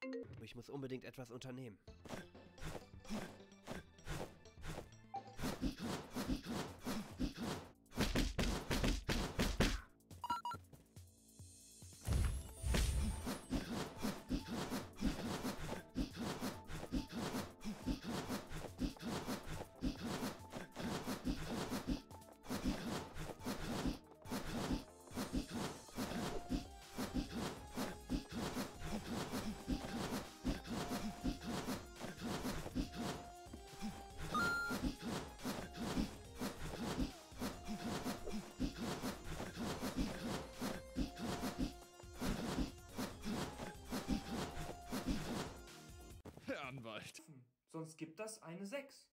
Ich muss unbedingt etwas unternehmen. Herr Anwalt. Sonst gibt das eine 6.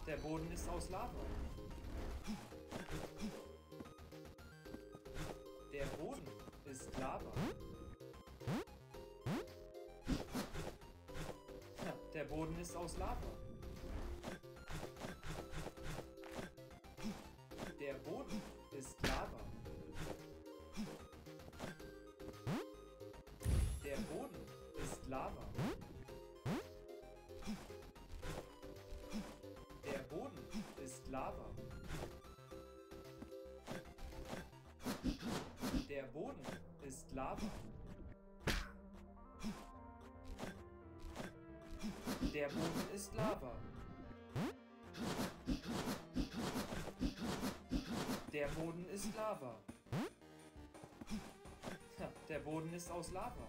Der Boden ist aus Lava. Der Boden ist Lava. Der Boden ist aus Lava. Der Boden ist Lava. Der Boden ist Lava. Der Boden ist Lava. Der Boden ist Lava. Der Boden ist Lava. Der Boden ist Lava. Der Boden ist aus Lava.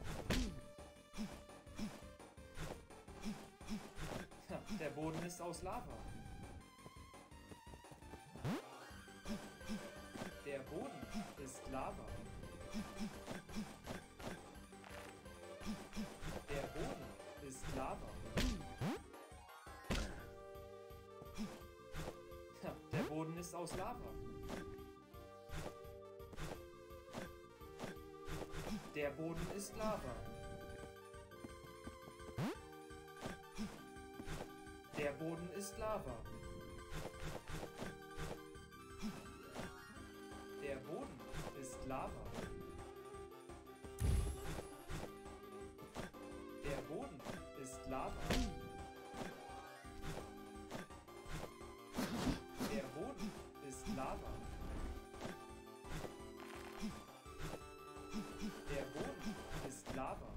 Der Boden ist aus Lava. Der Boden ist Lava. Der Boden ist Lava. Der Boden ist aus Lava. Der Boden ist Lava. Der Boden ist Lava. Der Boden ist Lava. Der Boden ist Lava. Der Boden ist Lava. Der Boden ist Lava.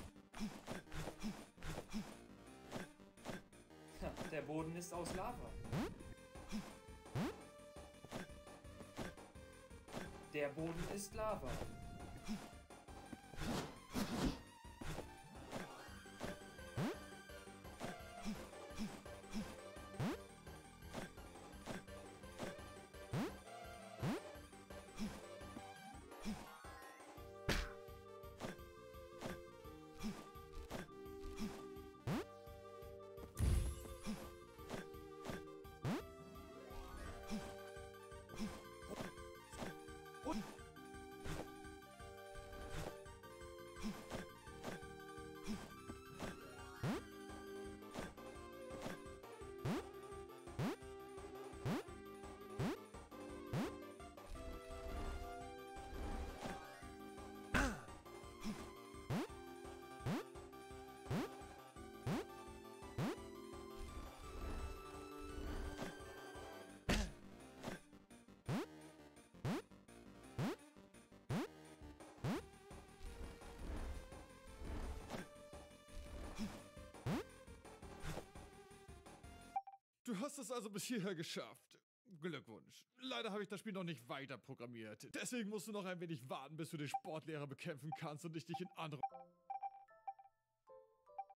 Der Boden ist aus Lava. Der Boden ist Lava. Du hast es also bis hierher geschafft. Glückwunsch. Leider habe ich das Spiel noch nicht weiter programmiert. Deswegen musst du noch ein wenig warten, bis du den Sportlehrer bekämpfen kannst und ich dich in andere...